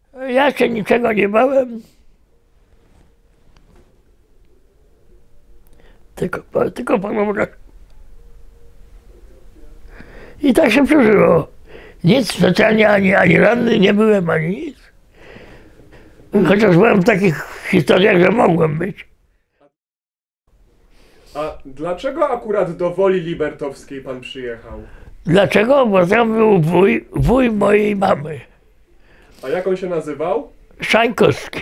Ja się niczego nie bałem. Tylko Pana Boga. I tak się przeżyło. Nic specjalnie, ani ranny nie byłem, ani nic. Chociaż byłem w takich historiach, że mogłem być. A dlaczego akurat do Woli Libertowskiej pan przyjechał? Dlaczego? Bo tam był wuj mojej mamy. A jak on się nazywał? Szańkowski.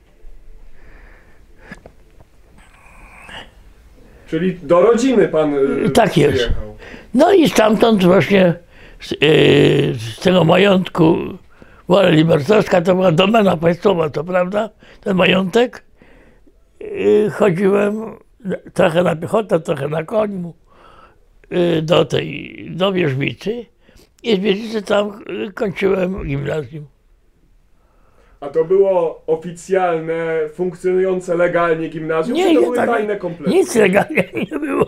Czyli do rodziny pan Tak jest. przyjechał. No i stamtąd właśnie z tego majątku Wola Libertowska, to była domena państwowa, to prawda, ten majątek. Chodziłem trochę na piechotę, trochę na koniu do Wierzbicy i z Wierzbicy tam kończyłem gimnazjum. A to było oficjalne, funkcjonujące legalnie gimnazjum, czy to były tak, tajne kompletnie? nic legalnie nie było.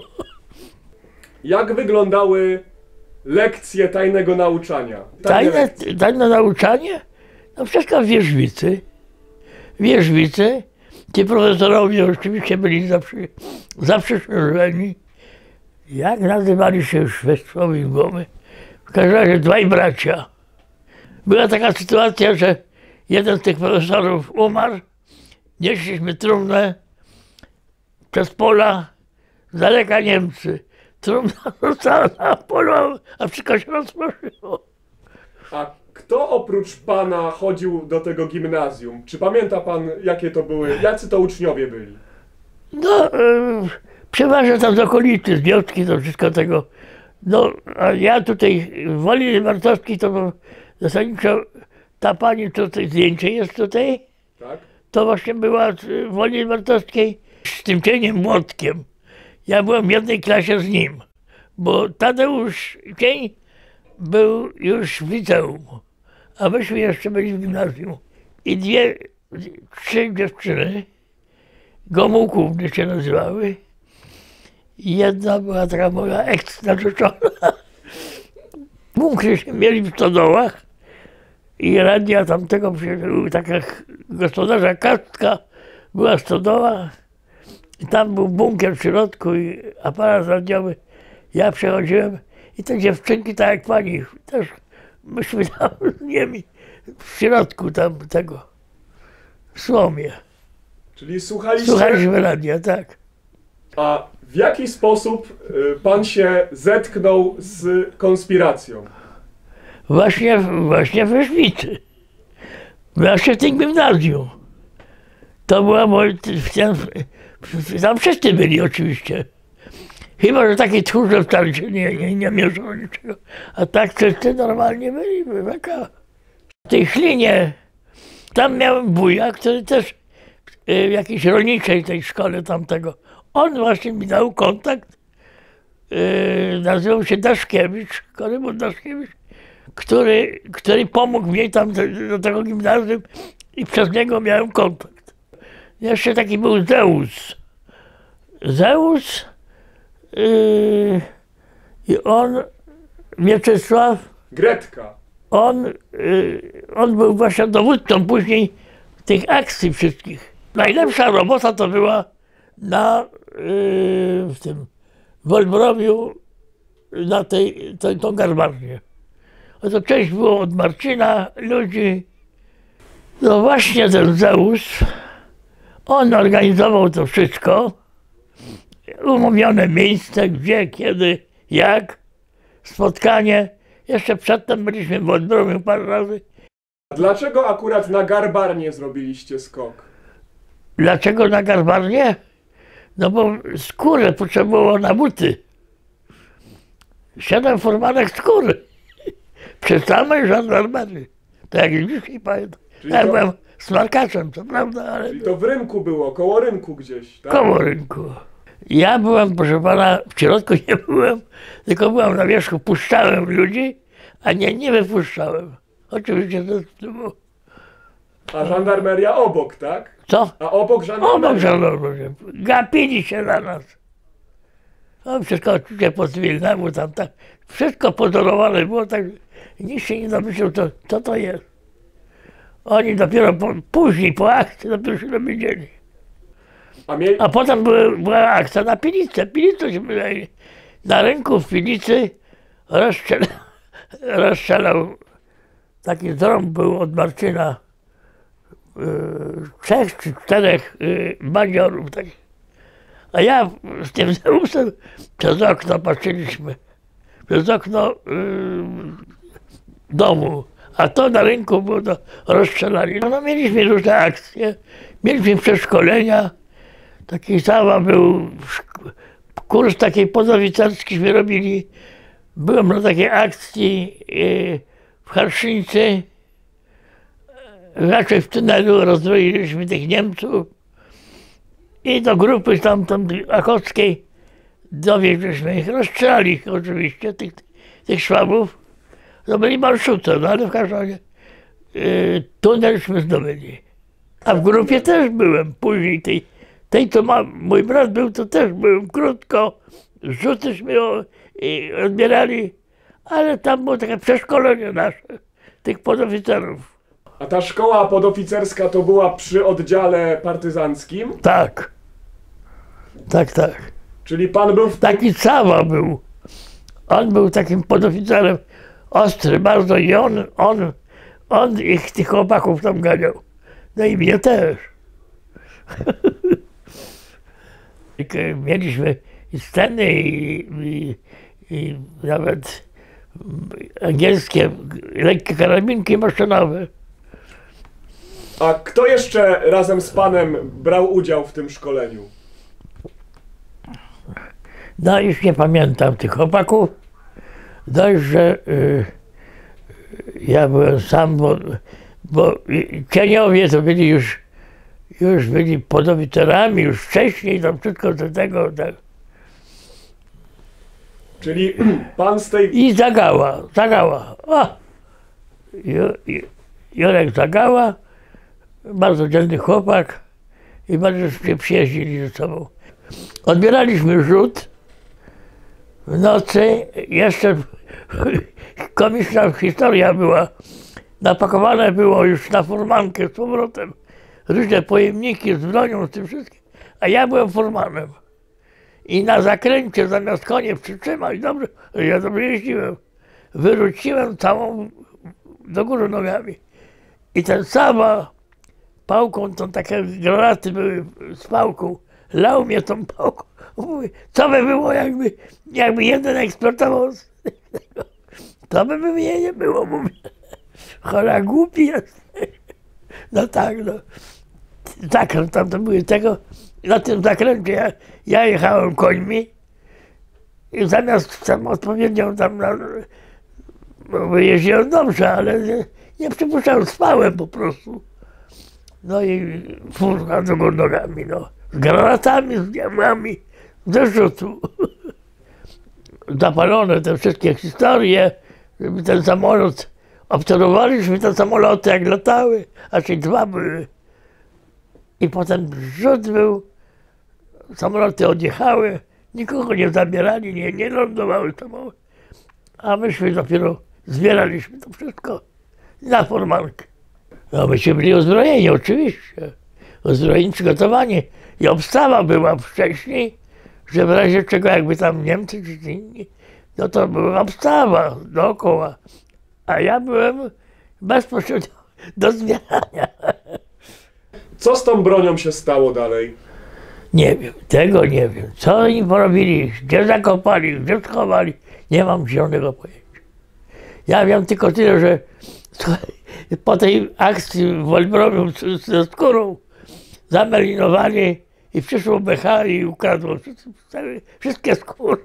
Jak wyglądały lekcje tajnego nauczania? Tajne nauczanie? No wszystko w Wierzbicy. W Wierzbicy. Ci profesorowie oczywiście byli zaprzysiężeni. Jak nazywali się już westchnęły głowy? W każdym razie dwaj bracia. Była taka sytuacja, że jeden z tych profesorów umarł. Nieśliśmy trumnę przez pola, z daleka Niemcy. Trumna została na polu, a wszystko się rozproszyło. A kto oprócz pana chodził do tego gimnazjum? Czy pamięta pan, jacy to uczniowie byli? No, przeważnie tam z okolicy, z wioski, to wszystko tego. No, a ja tutaj w Woli Libertowskiej to zasadniczo ta pani, co tutaj zdjęcie jest tutaj, Tak? to właśnie była w Woli Libertowskiej z tym cieniem Młotkiem. Ja byłem w jednej klasie z nim, bo Tadeusz Cień był już w liceum, a myśmy jeszcze byli w gimnazjum. I trzy dziewczyny, Gomułkówny się nazywały. Jedna była taka moja eks-narzeczona. Bunkry się mieli w stodołach i radia tamtego, taka gospodarza Kastka, była stodoła. I tam był bunkier w środku i aparat radiowy. Ja przechodziłem i te dziewczynki, tak jak pani, też myśmy tam z nimi w środku tam tego, w słomie. Czyli słuchaliście... Słuchaliśmy radia, tak. A w jaki sposób pan się zetknął z konspiracją? Właśnie w Wierzbicy. Właśnie w tym gimnazjum. To była moja... Tam wszyscy byli oczywiście. Chyba, że takie tchórze wcale się nie mierzą niczego. A tak wszyscy normalnie byli. W tej Chlinie, tam miałem wuja, który też w jakiejś rolniczej tej szkole tamtego. On właśnie mi dał kontakt. Nazywał się Daszkiewicz, Korymon Daszkiewicz, który pomógł mi tam do tego gimnazjum i przez niego miałem kontakt. Jeszcze taki był Zeus i on, Mieczysław, Gretka. on był właśnie dowódcą później tych akcji wszystkich. Najlepsza robota to była w tym Wolbrowiu na tą garbarnię. Oto część było od Marcina, ludzi. No właśnie ten Zeus, on organizował to wszystko. Umówione miejsce, gdzie, kiedy, jak, spotkanie. Jeszcze przedtem byliśmy w Wolbrowiu parę razy. Dlaczego akurat na Garbarnię zrobiliście skok? Dlaczego na garbarnię? No bo skórę potrzebowało na buty. 7 formalek skóry. Przy samej żandarmerii. To jak dzisiaj pamiętam. Ja byłem smarkaczem, to prawda, ale... Czyli to w rynku było, koło rynku gdzieś, tak? Koło rynku. Ja byłem, proszę pana, w środku nie byłem, tylko byłem na wierzchu, puszczałem ludzi, a nie wypuszczałem. Oczywiście to było... A żandarmeria obok, tak? Co? A obok żandarmeria? Obok żandarmerii. Gapili się na nas. No wszystko oczywiście po cywilnemu tam tak. Wszystko pozorowane było tak. Nikt się nie domyślał, co to jest. Oni dopiero później, po akcji, dopiero się dowiedzieli. A, A potem była akcja na Pilicę. Pilicę się wydaje. Na rynku w Pilicy rozstrzelał taki ząb był od Marczyna. 3 czy 4 bandziorów takich. A ja z tym Zeusem przez okno patrzyliśmy. Przez okno domu. A to na rynku było do rozstrzelania. No, mieliśmy różne akcje. Mieliśmy przeszkolenia. Taki sam był kurs takiej podoficerskiśmy robili. Byłem na takiej akcji w Harszyńcy. Raczej w tunelu rozbroiliśmy tych Niemców. I do grupy tamtej akockiej dowieźliśmy ich. Rozstrzelali ich oczywiście, tych Szwabów. To byli marszuce, no ale w każdym razie tunelśmy zdobyli. A w grupie też byłem później tej co mój brat był, to też byłem krótko. Rzutyśmy odbierali, ale tam było takie przeszkolenie nasze, tych podoficerów. A ta szkoła podoficerska to była przy oddziale partyzanckim? Tak. Tak, tak. Czyli pan był w Taki Cawa był. On był takim podoficerem ostry bardzo i on ich tych chłopaków tam ganiał. No i mnie też. Mieliśmy i sceny i nawet angielskie lekkie karabinki maszynowe. A kto jeszcze razem z panem brał udział w tym szkoleniu? No już nie pamiętam tych chłopaków. Dość, że ja byłem sam, bo cieniowie to byli już byli podoficerami, już wcześniej, tam wszystko do tego. Tak. Czyli pan z tej... I Zagała. O! Jurek Zagała, bardzo dzielny chłopak i bardzo się przyjaźnili ze sobą. Odbieraliśmy rzut w nocy, jeszcze komiczna historia była. Napakowane było już na furmankę z powrotem różne pojemniki z bronią, z tym wszystkim, a ja byłem furmanem. I na zakręcie zamiast konie przytrzymać, dobrze, ja dobrze jeździłem, wyrzuciłem całą do góry nogami. I ten Cawa pałką, to takie granaty były z pałką, lał mnie tą pałką. Mówi, co by było, jakby jeden eksportował z tego. To by mnie nie było, mówię. Cholera, głupi jest. No tak, no. Zakręt tam to były tego. Na tym zakręcie ja jechałem końmi i zamiast tam odpowiednią tam jeździłem dobrze, ale nie przypuszczałem, spałem po prostu. No i furka do góry nogami, no. Z granatami, z diabłami, ze rzutu. Zapalone te wszystkie historie, żeby ten samolot, obserwowaliśmy te samoloty jak latały, aż i 2 były. I potem rzut był, samoloty odjechały, nikogo nie zabierali, nie lądowały samoloty. A myśmy dopiero zbieraliśmy to wszystko na formalkę. No myśmy byli uzbrojeni oczywiście, uzbrojeni, przygotowani. I obstawa była wcześniej, że w razie czego jakby tam Niemcy czy inni, no to była obstawa dookoła. A ja byłem bezpośrednio do zbierania. Co z tą bronią się stało dalej? Nie wiem, tego nie wiem. Co oni porobili, gdzie zakopali, gdzie schowali, nie mam zielonego pojęcia. Ja wiem tylko tyle, że po tej akcji w Olbromiu ze skórą zamelinowali i przyszło BH i ukradło wszystkie skóry.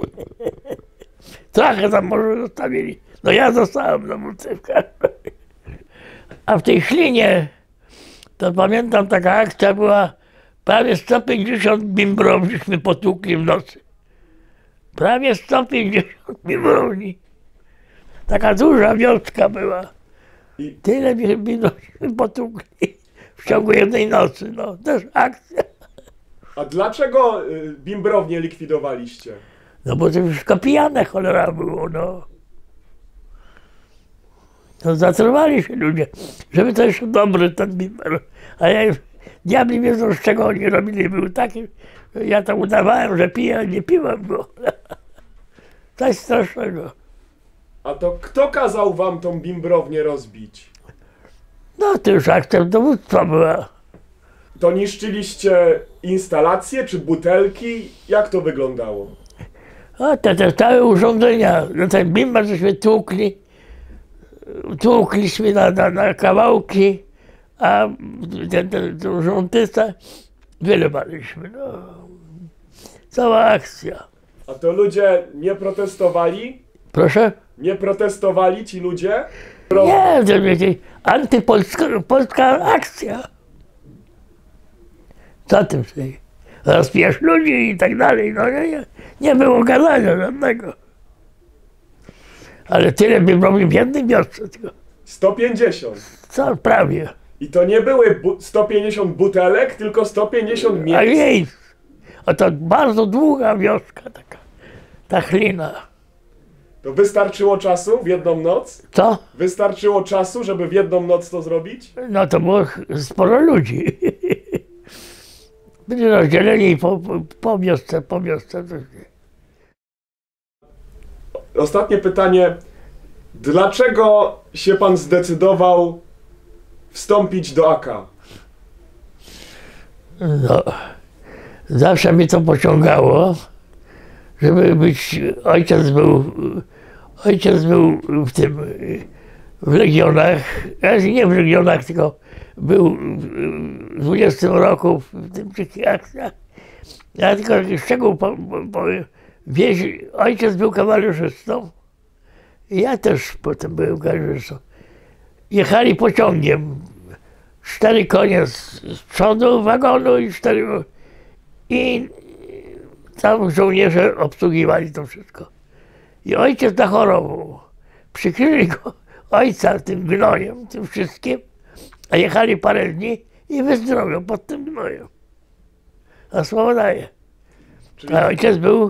Trochę tam może zostawili. No ja zostałem na murcywkę. A w tej Ślinie, to pamiętam, taka akcja była, prawie 150 bimbrów żeśmy potłukli w nocy. Prawie 150 bimbrowni. Taka duża wioska była. I Tyle bimbrów żeśmy potłukli w ciągu jednej nocy. No, też akcja. a dlaczego bimbrownię likwidowaliście? No bo to wszystko pijane cholera było, no. To zatrwali się ludzie, żeby to jeszcze dobry ten bimber. A ja już, diabli wiedzą, z czego oni robili, był taki, że ja tam udawałem, że piję, a nie piłem go. Coś strasznego. A to kto kazał wam tą bimbrownię rozbić? No to już aktem dowództwa była. To niszczyliście instalacje czy butelki? Jak to wyglądało? A te całe urządzenia, no ten bimber żeśmy tłukliśmy na kawałki, a ten żołtyca wylewaliśmy. No. Cała akcja. A to ludzie nie protestowali? Proszę? Nie protestowali ci ludzie? Nie, to wiecie, antypolska akcja. Co tym sobie? Rozpijasz ludzi i tak dalej. No nie było gadania żadnego. Ale tyle bym robił w jednym wiosce tylko. 150. Co prawie. I to nie były 150 butelek, tylko 150 A miejsc. jej, a to bardzo długa wioska taka. Ta chlina. To wystarczyło czasu w jedną noc? Co? Wystarczyło czasu, żeby w jedną noc to zrobić? No to było sporo ludzi. Byli rozdzieleni po wiosce. Ostatnie pytanie. Dlaczego się pan zdecydował wstąpić do AK? No, zawsze mnie to pociągało, żeby być, ojciec był w Legionach, znaczy nie w Legionach, tylko był w 20 roku w tym wszystkich akcjach. Ja tylko taki szczegół powiem. Ojciec był kawalerzystą i ja też potem byłem kawalerzystą. Jechali pociągiem. 4 konie z przodu wagonu i 4. I tam żołnierze obsługiwali to wszystko. I ojciec zachorował. Przykryli go ojca tym gnojem, tym wszystkim, a jechali parę dni i wyzdrowiał pod tym gnojem. A słowo daje. A ojciec był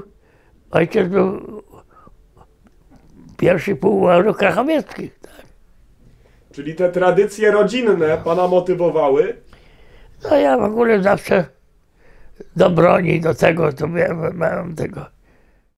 pierwszy pułk krachowieckich. Tak. Czyli te tradycje rodzinne pana motywowały? No ja w ogóle zawsze do broni, do tego, to miałem tego.